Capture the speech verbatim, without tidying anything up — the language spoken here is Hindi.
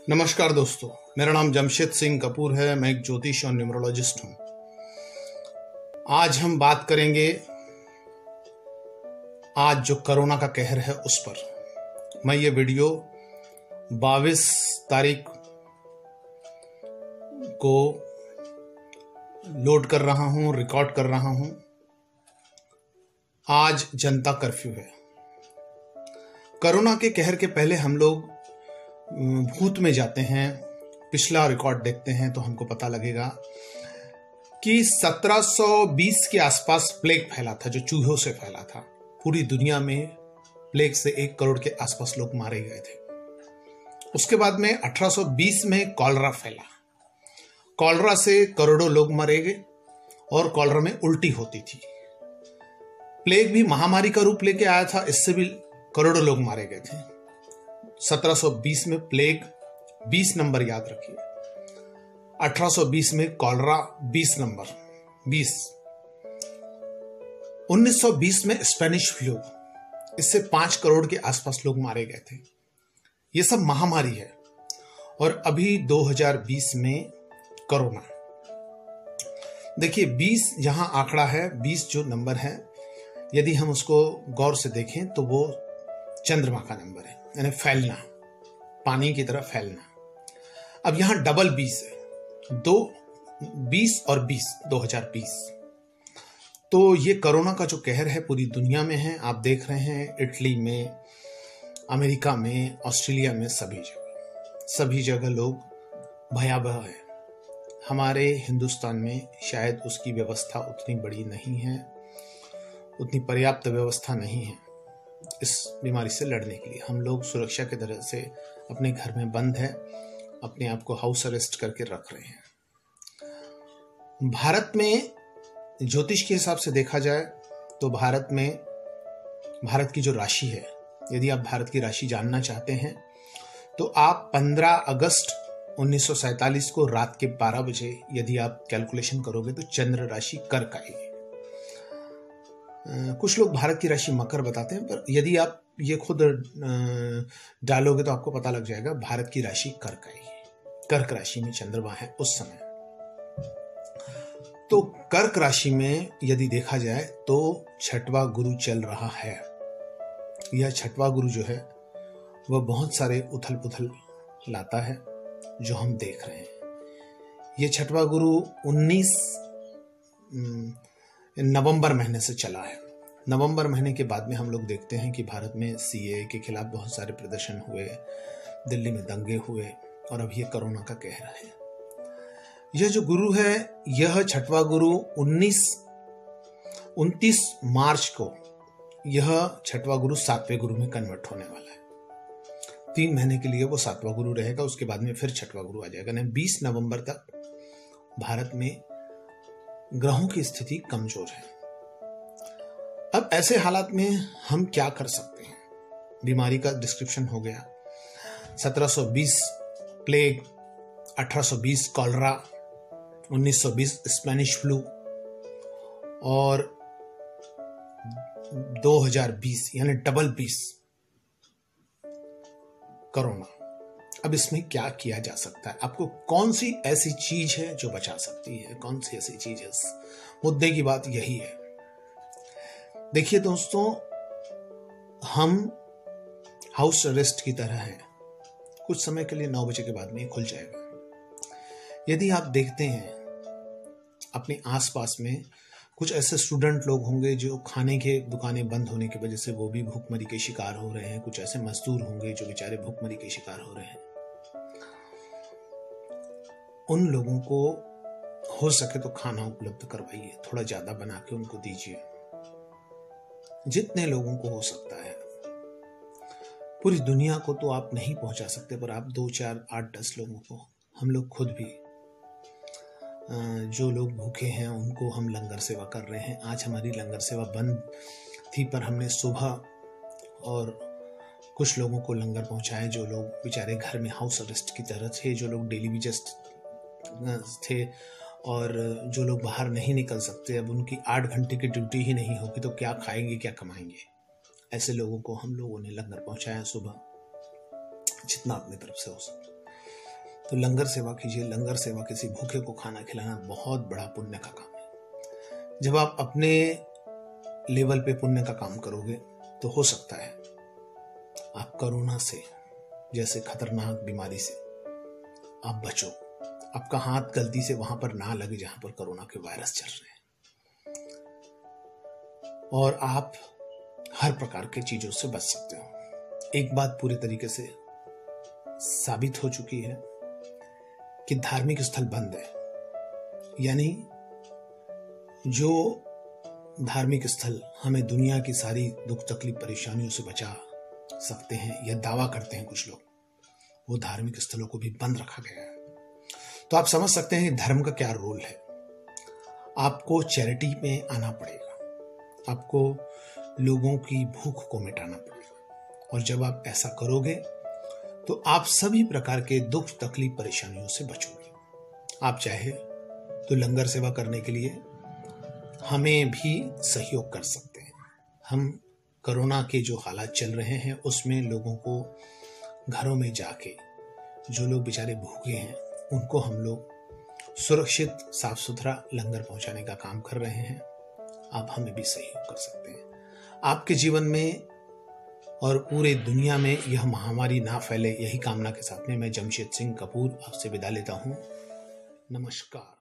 नमस्कार दोस्तों, मेरा नाम जमशेद सिंह कपूर है। मैं एक ज्योतिष और न्यूमरोलॉजिस्ट हूं। आज हम बात करेंगे आज जो कोरोना का कहर है उस पर। मैं ये वीडियो बाईस तारीख को लोड कर रहा हूं, रिकॉर्ड कर रहा हूं। आज जनता कर्फ्यू है। कोरोना के कहर के पहले हम लोग भूत में जाते हैं, पिछला रिकॉर्ड देखते हैं तो हमको पता लगेगा कि सत्रह सौ बीस के आसपास प्लेग फैला था, जो चूहों से फैला था। पूरी दुनिया में प्लेग से एक करोड़ के आसपास लोग मारे गए थे। उसके बाद में अठारह सौ बीस में कॉलरा फैला। कॉलरा से करोड़ों लोग मरे गए और कॉलरा में उल्टी होती थी। प्लेग भी महामारी का रूप लेके आया था, इससे भी करोड़ों लोग मारे गए थे। सत्रह सौ बीस में प्लेग, बीस नंबर याद रखिए। अठारह सौ बीस में कॉलरा, बीस नंबर, बीस। उन्नीस सौ बीस में स्पेनिश फ्लू, इससे पांच करोड़ के आसपास लोग मारे गए थे। यह सब महामारी है। और अभी दो हज़ार बीस में कोरोना। देखिए, बीस जहां आंकड़ा है, बीस जो नंबर है, यदि हम उसको गौर से देखें तो वो चंद्रमा का नंबर है, यानी फैलना, पानी की तरह फैलना। अब यहां डबल बीस है, दो बीस और बीस, दो हज़ार बीस। तो ये कोरोना का जो कहर है पूरी दुनिया में है। आप देख रहे हैं इटली में, अमेरिका में, ऑस्ट्रेलिया में, सभी जगह सभी जगह लोग भयावह है। हमारे हिंदुस्तान में शायद उसकी व्यवस्था उतनी बड़ी नहीं है, उतनी पर्याप्त व्यवस्था नहीं है इस बीमारी से लड़ने के लिए। हम लोग सुरक्षा की तरह से अपने घर में बंद है, अपने आप को हाउस अरेस्ट करके रख रहे हैं। भारत में ज्योतिष के हिसाब से देखा जाए तो भारत में, भारत की जो राशि है, यदि आप भारत की राशि जानना चाहते हैं तो आप पंद्रह अगस्त उन्नीस सौ सैंतालीस को रात के बारह बजे यदि आप कैलकुलेशन करोगे तो चंद्र राशि कर्क आएगी। कुछ लोग भारत की राशि मकर बताते हैं, पर यदि आप ये खुद डालोगे तो आपको पता लग जाएगा भारत की राशि कर्क आएगी। कर्क राशि में चंद्रमा है उस समय। तो कर्क राशि में यदि देखा जाए तो छठवां गुरु चल रहा है। यह छठवां गुरु जो है वह बहुत सारे उथल पुथल लाता है, जो हम देख रहे हैं। यह छठवां गुरु उन्नीस नवंबर महीने से चला है। नवंबर महीने के बाद में हम लोग देखते हैं कि भारत में सीए के खिलाफ बहुत सारे प्रदर्शन हुए, दिल्ली में दंगे हुए, और अब ये कोरोना का कहर है। यह जो गुरु है, यह छठवां गुरु उन्नीस उनतीस मार्च को यह छठवां गुरु सातवें गुरु में कन्वर्ट होने वाला है। तीन महीने के लिए वो सातवां गुरु रहेगा, उसके बाद में फिर छठवां गुरु आ जाएगा। नहीं, बीस नवंबर तक भारत में ग्रहों की स्थिति कमजोर है। अब ऐसे हालात में हम क्या कर सकते हैं? बीमारी का डिस्क्रिप्शन हो गया। सत्रह सौ बीस प्लेग, अठारह सौ बीस कॉलरा, उन्नीस सौ बीस स्पेनिश फ्लू और दो हज़ार बीस यानी डबल बीस कोरोना। अब इसमें क्या किया जा सकता है? आपको कौन सी ऐसी चीज है जो बचा सकती है? कौन सी ऐसी चीज है? मुद्दे की बात यही है। देखिए दोस्तों, हम हाउस अरेस्ट की तरह हैं। कुछ समय के लिए नौ बजे के बाद में ये खुल जाएगा। यदि आप देखते हैं अपने आसपास में कुछ ऐसे स्टूडेंट लोग होंगे जो खाने के दुकानें बंद होने की वजह से वो भी भूखमरी के शिकार हो रहे हैं। कुछ ऐसे मजदूर होंगे जो बेचारे भूखमरी के शिकार हो रहे हैं। उन लोगों को हो सके तो खाना उपलब्ध करवाइए, थोड़ा ज्यादा बना के उनको दीजिए, जितने लोगों को हो सकता है। पूरी दुनिया को तो आप नहीं पहुंचा सकते, पर आप दो चार आठ दस लोगों को, हम लोग खुद भी जो लोग भूखे हैं उनको हम लंगर सेवा कर रहे हैं। आज हमारी लंगर सेवा बंद थी, पर हमने सुबह और कुछ लोगों को लंगर पहुंचाए, जो लोग बेचारे घर में हाउस अरेस्ट की तरह थे, जो लोग डेली वेजेस थे और जो लोग बाहर नहीं निकल सकते। अब उनकी आठ घंटे की ड्यूटी ही नहीं होगी तो क्या खाएंगे, क्या कमाएंगे? ऐसे लोगों को हम लोगों ने लंगर पहुंचाया सुबह, जितना अपनी तरफ से हो सके। तो लंगर सेवा कीजिए। लंगर सेवा किसी भूखे को खाना खिलाना बहुत बड़ा पुण्य का काम है। जब आप अपने लेवल पे पुण्य का काम करोगे तो हो सकता है आप कोरोना से जैसे खतरनाक बीमारी से आप बचो, आपका हाथ गलती से वहां पर ना लगे जहां पर कोरोना के वायरस चल रहे हैं, और आप हर प्रकार के चीजों से बच सकते हो। एक बात पूरे तरीके से साबित हो चुकी है कि धार्मिक स्थल बंद है, यानी जो धार्मिक स्थल हमें दुनिया की सारी दुख तकलीफ परेशानियों से बचा सकते हैं या दावा करते हैं कुछ लोग, वो धार्मिक स्थलों को भी बंद रखा गया है। तो आप समझ सकते हैं धर्म का क्या रोल है। आपको चैरिटी में आना पड़ेगा, आपको लोगों की भूख को मिटाना पड़ेगा, और जब आप ऐसा करोगे तो आप सभी प्रकार के दुख तकलीफ परेशानियों से बचोगे। आप चाहे तो लंगर सेवा करने के लिए हमें भी सहयोग कर सकते हैं। हम कोरोना के जो हालात चल रहे हैं उसमें लोगों को घरों में जाके, जो लोग बेचारे भूखे हैं उनको हम लोग सुरक्षित साफ सुथरा लंगर पहुंचाने का काम कर रहे हैं। आप हमें भी सहयोग कर सकते हैं। आपके जीवन में और पूरे दुनिया में यह महामारी ना फैले, यही कामना के साथ में मैं जमशेद सिंह कपूर आपसे विदा लेता हूं। नमस्कार।